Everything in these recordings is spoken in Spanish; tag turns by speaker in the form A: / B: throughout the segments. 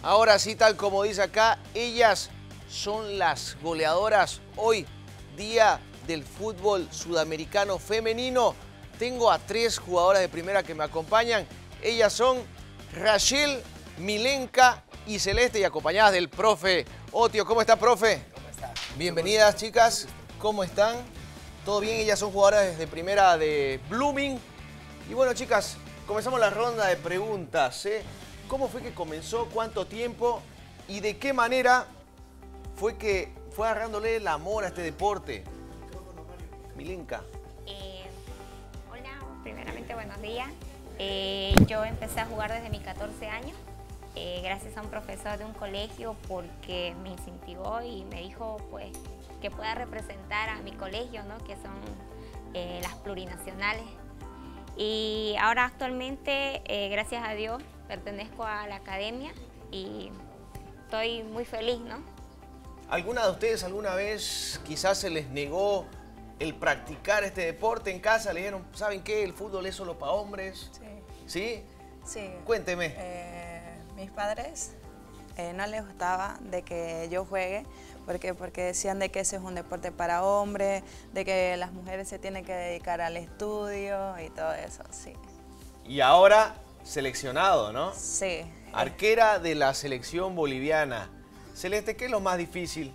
A: Ahora sí, tal como dice acá, ellas son las goleadoras hoy, día del fútbol sudamericano femenino. Tengo a 3 jugadoras de primera que me acompañan. Ellas son Rachel, Milenka y Celeste, y acompañadas del profe Otio. ¿Cómo está, profe?
B: ¿Cómo está?
A: Bienvenidas, chicas. ¿Cómo están? ¿Todo bien? Ellas son jugadoras de primera de Blooming. Y bueno, chicas, comenzamos la ronda de preguntas, ¿Cómo fue que comenzó? ¿Cuánto tiempo? ¿Y de qué manera fue que fue agarrándole el amor a este deporte? Milenka.
C: Hola, primeramente buenos días. Yo empecé a jugar desde mis 14 años, gracias a un profesor de un colegio, porque me incentivó y me dijo pues que pueda representar a mi colegio, ¿no? Que son las plurinacionales. Y ahora actualmente, gracias a Dios, pertenezco a la academia y estoy muy feliz, ¿no?
A: ¿Alguna de ustedes alguna vez quizás se les negó el practicar este deporte en casa? ¿Le dijeron, ¿saben qué? El fútbol es solo para hombres.
D: Sí.
A: ¿Sí?
D: Sí.
A: Cuénteme.
D: Mis padres no les gustaba de que yo juegue, porque decían de que ese es un deporte para hombres, de que las mujeres se tienen que dedicar al estudio y todo eso, sí.
A: Y ahora seleccionado, ¿no?
D: Sí.
A: Arquera de la selección boliviana. Celeste, ¿qué es lo más difícil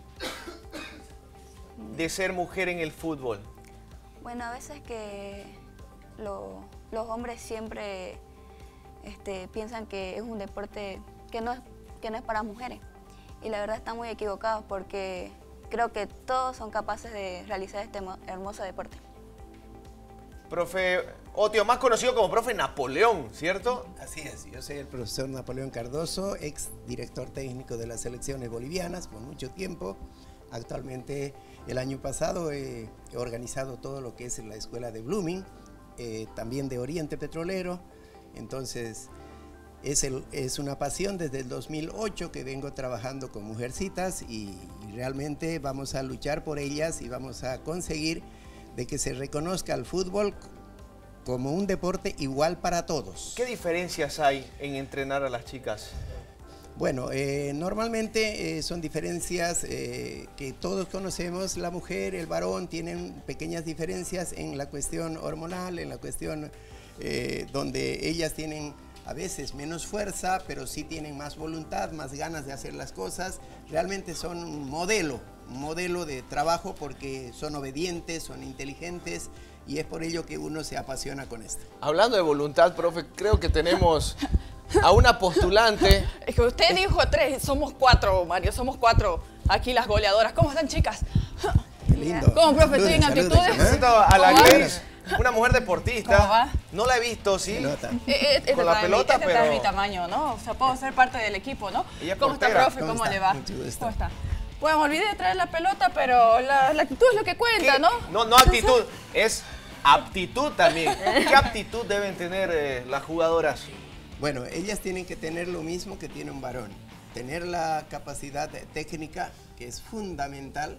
A: de ser mujer en el fútbol?
E: Bueno, a veces que los hombres siempre piensan que es un deporte que no es para mujeres. Y la verdad están muy equivocados, porque creo que todos son capaces de realizar este hermoso deporte.
A: Profe Otio, más conocido como profe Napoleón, ¿cierto?
B: Así es, yo soy el profesor Napoleón Cardoso, ex director técnico de las selecciones bolivianas por mucho tiempo. Actualmente, el año pasado he organizado todo lo que es la escuela de Blooming, también de Oriente Petrolero. Entonces, es una pasión desde el 2008 que vengo trabajando con mujercitas y realmente vamos a luchar por ellas y vamos a conseguir de que se reconozca el fútbol como un deporte igual para todos.
A: ¿Qué diferencias hay en entrenar a las chicas?
B: Bueno, normalmente son diferencias que todos conocemos. La mujer, el varón tienen pequeñas diferencias en la cuestión hormonal, en la cuestión donde ellas tienen a veces menos fuerza, pero sí tienen más voluntad, más ganas de hacer las cosas. Realmente son un modelo de trabajo, porque son obedientes, son inteligentes, y es por ello que uno se apasiona con esto.
A: Hablando de voluntad, profe, creo que tenemos a una postulante.
F: Es que usted dijo 3, somos 4, Mario, somos 4 aquí las goleadoras. ¿Cómo están, chicas?
B: Qué lindo.
F: ¿Cómo, profe? ¿Estoy en actitudes?
A: Presento a la
F: ¿Cómo
A: que
F: va?
A: es una mujer deportista.
F: ¿Cómo va?
A: No la he visto, ¿sí?
F: Con
A: la pelota,
F: este
A: pero...
F: es mi tamaño, ¿no? O sea, puedo ser parte del equipo, ¿no?
A: Ella es
F: ¿Cómo está,
A: portera.
F: profe? ¿Cómo
B: ¿Cómo
F: le
B: está?
F: va?
B: Mucho gusto.
F: ¿Cómo está? Bueno, me olvidé de traer la pelota, pero la actitud es lo que cuenta, ¿no?
A: No actitud, es aptitud también. ¿Qué aptitud deben tener las jugadoras?
B: Bueno, ellas tienen que tener lo mismo que tiene un varón. Tener la capacidad técnica, que es fundamental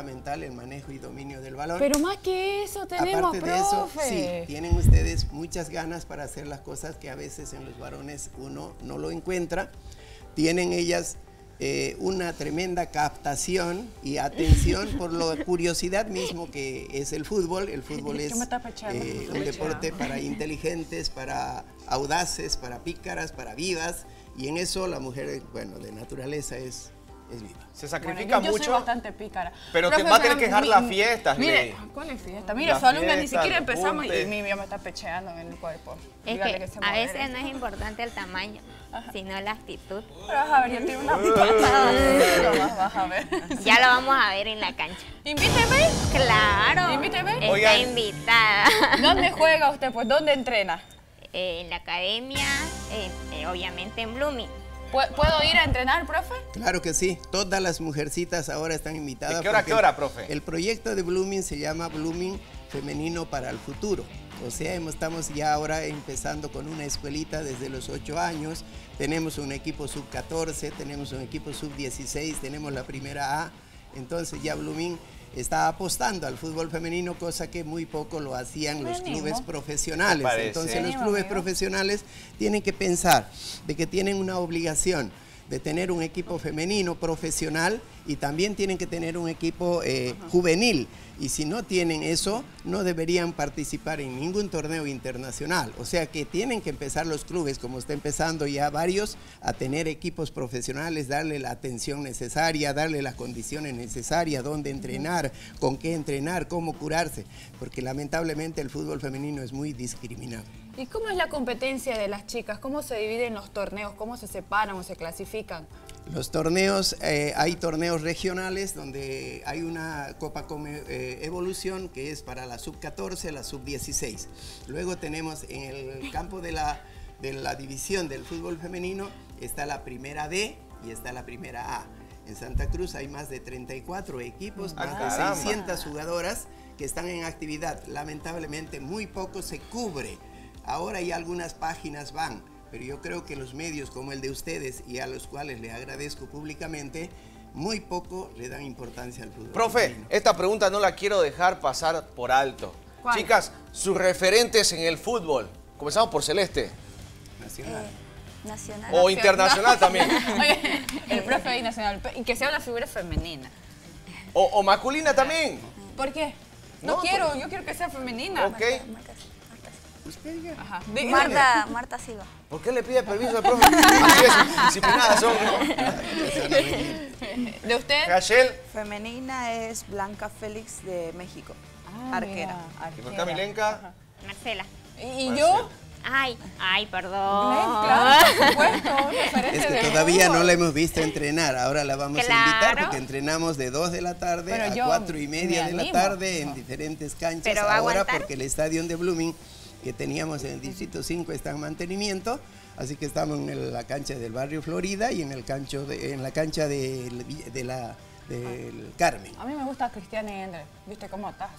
B: el manejo y dominio del balón.
F: Pero más que eso tenemos,
B: Aparte de eso,
F: profe.
B: sí, tienen ustedes muchas ganas para hacer las cosas que a veces en los varones uno no lo encuentra. Tienen ellas una tremenda captación y atención por la curiosidad mismo que es el fútbol. El fútbol es un deporte para inteligentes, para audaces, para pícaras, para vivas, y en eso la mujer, bueno, de naturaleza es viva.
A: Se sacrifica
F: Yo
A: mucho,
F: soy bastante pícara.
A: pero
F: Profe,
A: te va a tener que dejar las fiestas,
F: Mire,
A: Ley.
F: ¿cuál es fiesta? Mire,
A: Las
F: su alumna ni
A: fiestas,
F: siquiera
A: los
F: empezamos y
A: juntes.
F: mi me está pecheando en el cuerpo.
C: Es
F: Dígale
C: que
F: se
C: a
F: modere.
C: veces no es importante el tamaño, sino la actitud.
F: Pero vas a ver, yo tengo una patada. Vas a ver.
C: Ya lo vamos a ver en la cancha.
F: Invíteme.
C: Claro.
F: Invíteme.
C: Está
A: Oigan.
C: invitada.
F: ¿Dónde juega usted? Pues, ¿dónde entrena?
C: En la academia, obviamente en Blooming.
F: ¿Puedo ir a entrenar, profe?
B: Claro que sí, todas las mujercitas ahora están invitadas.
A: ¿De qué hora a
B: porque
A: qué hora, profe?
B: El proyecto de Blooming se llama Blooming Femenino para el Futuro. O sea, estamos ya ahora empezando con una escuelita desde los 8 años. Tenemos un equipo sub-14, tenemos un equipo sub-16, tenemos la primera A. Entonces ya Blooming está apostando al fútbol femenino, cosa que muy poco lo hacían los clubes profesionales.
A: Parece.
B: Entonces los clubes profesionales tienen que pensar de que tienen una obligación de tener un equipo femenino profesional y también tienen que tener un equipo juvenil. Y si no tienen eso, no deberían participar en ningún torneo internacional. O sea que tienen que empezar los clubes, como está empezando ya varios, a tener equipos profesionales, darle la atención necesaria, darle las condiciones necesarias, dónde entrenar, con qué entrenar, cómo curarse. Porque lamentablemente el fútbol femenino es muy discriminado.
F: ¿Y cómo es la competencia de las chicas? ¿Cómo se dividen los torneos? ¿Cómo se separan o se clasifican?
B: Los torneos, hay torneos regionales donde hay una Copa Evolución que es para la sub-14, la sub-16. Luego tenemos en el campo de la división del fútbol femenino, está la primera D y está la primera A. En Santa Cruz hay más de 34 equipos, más de 600 jugadoras que están en actividad. Lamentablemente muy poco se cubre. Ahora ya algunas páginas van, pero yo creo que los medios como el de ustedes, y a los cuales les agradezco públicamente, muy poco le dan importancia al fútbol.
A: Profe,
B: femenino.
A: esta pregunta no la quiero dejar pasar por alto.
F: ¿Cuál?
A: Chicas, sus referentes en el fútbol. Comenzamos por Celeste.
B: Nacional.
E: Nacional.
A: O internacional también.
F: Oye, el profe ahí nacional. Y que sea una figura femenina.
A: O masculina también.
F: ¿Por qué? No,
A: No,
F: quiero, yo quiero que sea femenina.
A: Ok.
B: Usted diga.
F: Ajá.
E: Marta Silva.
A: ¿Por qué le pide permiso al profe? Así es, disciplinadas son, ¿no?
F: ¿De usted?
A: Rachel,
D: Femenina es Blanca Félix de México, arquera.
A: y por acá Milenka.
C: Marcela.
F: ¿Y yo?
C: Ay, perdón.
F: Claro, por supuesto, un referente
B: Es que
F: de
B: todavía
F: fútbol.
B: no la hemos visto entrenar. Ahora la vamos a invitar
C: Claro.
B: porque entrenamos de 2 de la tarde
F: Pero
B: a
F: yo
B: 4:30 de la
F: me
B: tarde en
F: animo.
B: diferentes canchas.
C: Pero va a
B: Ahora
C: aguantar.
B: porque el estadio de Blooming que teníamos en el Distrito 5 está en mantenimiento. Así que estamos en la cancha del barrio Florida y en la cancha del Carmen.
F: A mí me gusta Cristiana Endre. ¿Viste cómo estás?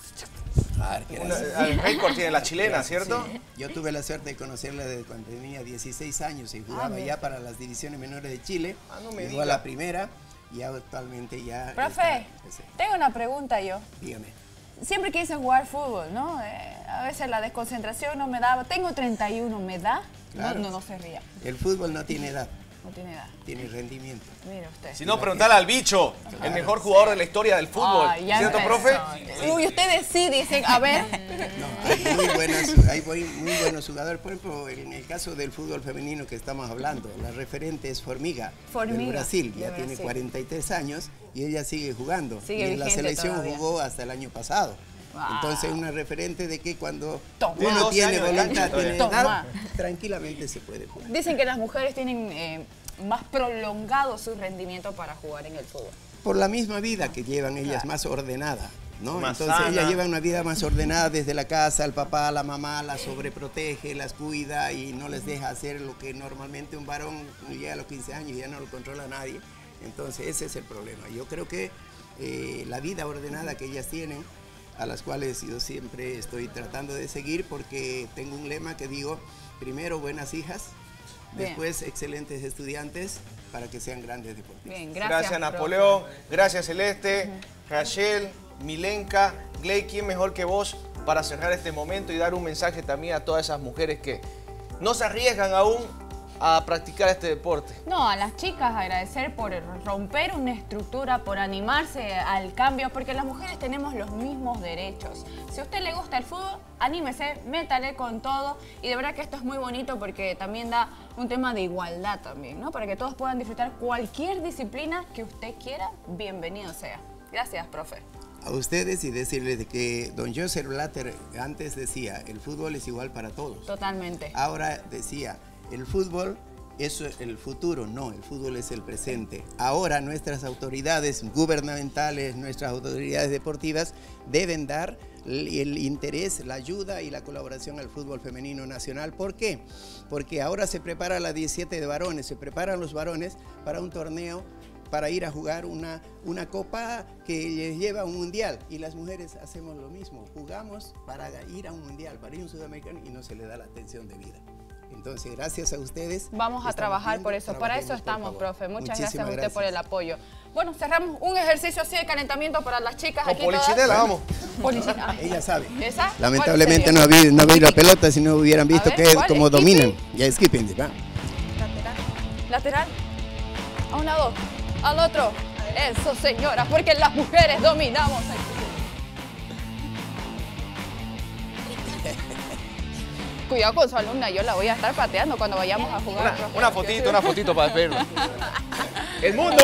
A: El récord tiene la chilena, ¿cierto?
B: Sí. Yo tuve la suerte de conocerla desde cuando tenía 16 años y jugaba
F: bien.
B: ya para las divisiones menores de Chile.
A: No me
B: Llegó
A: diga.
B: a la primera y actualmente ya...
F: Profe, tengo una pregunta yo.
B: Dígame.
F: Siempre quise jugar fútbol, ¿no? A veces la desconcentración no me daba. Tengo 31, ¿me da?
B: Claro.
F: No se ría.
B: El fútbol no tiene edad,
F: No tiene edad.
B: tiene rendimiento.
F: Mire usted.
A: Si no, preguntale al bicho, el mejor jugador de la historia del fútbol.
F: Ay, ya
A: ¿Cierto,
F: empezó.
A: profe?
F: Uy, ustedes sí dicen, a ver.
B: No, hay muy buenos jugadores. Por ejemplo, en el caso del fútbol femenino que estamos hablando, la referente es Formiga,
F: Formiga,
B: del Brasil.
F: de
B: Ya tiene
F: Brasil.
B: 43 años y ella sigue jugando.
F: Sigue
B: y en la
F: vigente
B: selección
F: todavía.
B: jugó hasta el año pasado.
F: Wow.
B: Entonces, una referente de que cuando
F: Toma.
B: uno
A: 12
B: tiene
A: años de
B: voluntad,
A: cancha
B: tiene
F: todavía.
B: edad,
F: Toma.
B: tranquilamente se puede jugar.
F: Dicen que las mujeres tienen más prolongado su rendimiento para jugar en el fútbol.
B: Por la misma vida que llevan ellas, más ordenada, ¿no?
A: Más
B: Entonces
A: sana.
B: ellas llevan una vida más ordenada desde la casa, el papá, la mamá las sobreprotege, las cuida y no les deja hacer lo que normalmente un varón llega a los 15 años y ya no lo controla nadie. Entonces ese es el problema. Yo creo que la vida ordenada que ellas tienen, a las cuales yo siempre estoy tratando de seguir porque tengo un lema que digo, primero buenas hijas,
F: Bien.
B: después excelentes estudiantes para que sean grandes deportistas.
F: Bien,
A: Gracias,
F: profe.
A: Napoleón. Gracias, Celeste. Rachel, Milenka, Gley, ¿quién mejor que vos para cerrar este momento y dar un mensaje también a todas esas mujeres que no se arriesgan aún a practicar este deporte?
F: No, a las chicas agradecer por romper una estructura, por animarse al cambio, porque las mujeres tenemos los mismos derechos. Si a usted le gusta el fútbol, anímese, métale con todo. Y de verdad que esto es muy bonito porque también da un tema de igualdad también, ¿no? Para que todos puedan disfrutar cualquier disciplina que usted quiera, bienvenido sea. Gracias, profe.
B: A ustedes y decirles de que don Joseph Blatter antes decía, el fútbol es igual para todos.
F: Totalmente.
B: Ahora decía, el fútbol es el futuro, no, el fútbol es el presente. Ahora nuestras autoridades gubernamentales, nuestras autoridades deportivas deben dar el interés, la ayuda y la colaboración al fútbol femenino nacional. ¿Por qué? Porque ahora se prepara la 17 de varones, se preparan los varones para un torneo, para ir a jugar una copa que les lleva a un mundial. Y las mujeres hacemos lo mismo, jugamos para ir a un mundial, para ir a un sudamericano y no se le da la atención debida. Entonces, gracias a ustedes.
F: Vamos a trabajar por eso. Para eso
B: trabajemos, por
F: estamos,
B: favor.
F: profe. Muchas
B: Muchísimas
F: gracias a usted por el apoyo. Bueno, cerramos un ejercicio así de calentamiento para las chicas
A: Con
F: aquí
A: Polichinela,
F: todas.
A: vamos.
F: Polichinela. Ay.
B: Ella sabe.
F: ¿Esa?
B: Lamentablemente
F: ¿Cuál
B: no
F: sería?
B: vi la pelota si no hubieran visto
F: ver,
B: que
F: ¿cuál?
B: como
F: ¿Skipping?
B: dominan. Ya skipping, ¿va?
F: Lateral. A un lado, al otro. Eso, señora, porque las mujeres dominamos el fútbol. Cuidado con su alumna, yo la voy a estar pateando cuando vayamos a jugar.
A: Una fotito para despedirnos. ¡El mundo!